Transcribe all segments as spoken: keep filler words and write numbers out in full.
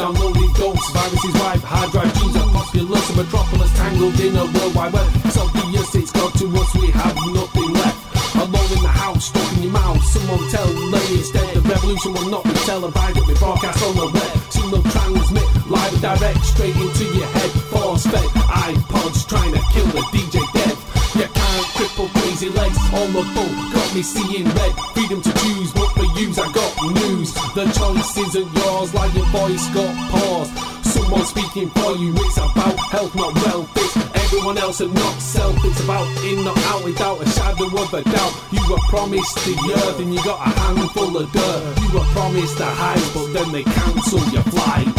downloaded ghosts, viruses rife, hard drive dreams are populous, a metropolis tangled in a world wide web. It's obvious it's got to us, we have nothing left. Alone in the house, stuck in your mouth, someone tell me instead. The revolution will not be televised, it'll be broadcast on the web. Soon they'll transmit live and direct, straight into your head. Force fed iPods trying to kill the D J dead. You can't cripple crazy legs, all the bull got me seeing red. Freedom to choose, but for yous I got news. The choice isn't yours, like your voice got paused. Someone speaking for you, it's about health, not wealth. It's everyone else and not self. It's about in, not out, without a shadow of a doubt. You were promised the earth and you got a handful of dirt. You were promised the highs, but then they cancel your flight.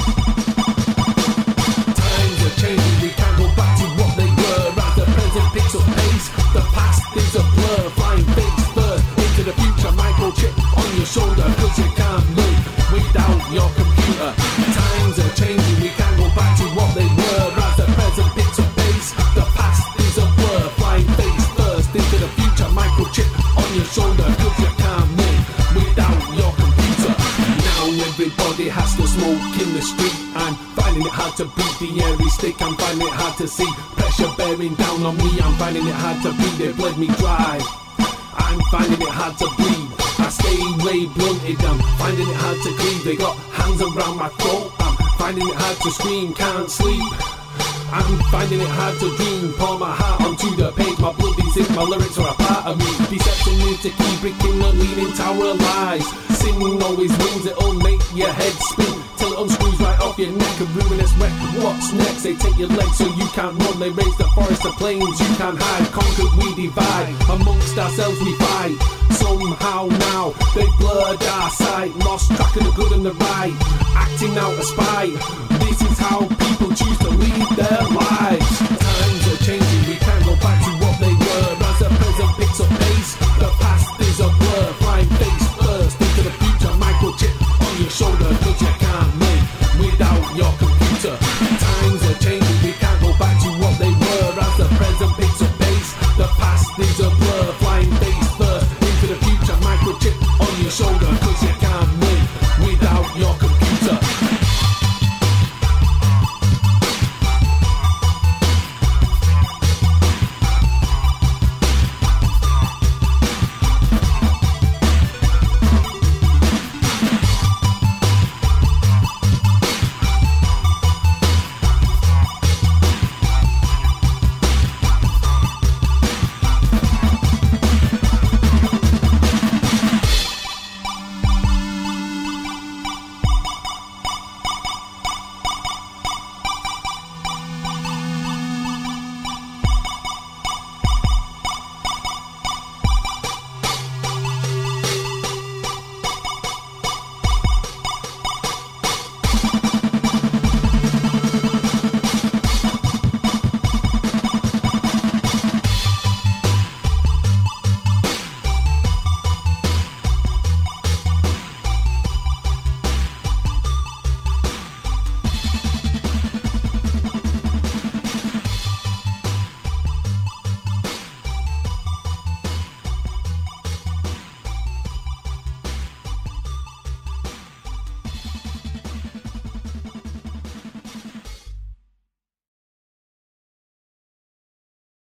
Times are changing, we can't go back to what they were. As the present picks up pace, the past is a blur. Flying face first into the future, microchip on your shoulder, cause you can't live without your computer. Times are changing, we can't go back to what they were. As the present picks up pace, the past is a blur. Flying face first into the future, microchip on your shoulder, cause you can't live without your computer. Now everybody has to smoke in the street. I'm finding it hard to beat the airy stick. I'm finding it hard to see pressure bearing down on me. I'm finding it hard to breathe, they bled me dry. I'm finding it hard to breathe, I stay way blunted. I'm finding it hard to breathe, they got hands around my throat. I'm finding it hard to scream, can't sleep. I'm finding it hard to dream, pour my heart onto the page. My blood is in, my lyrics are a part of me. Deception is the key, breaking the leaning tower of lies. Sin always wins, it'll make your head spin till it unscrews right off your neck. A ruinous wreck, what's next? They take your legs so you can't run. They raise the forest to plains, you can't hide. Conquered we divide, amongst ourselves we fight. Somehow now, they blurred our sight. Lost track of the good and the right, acting out of spite. This is how people choose to lead their lives.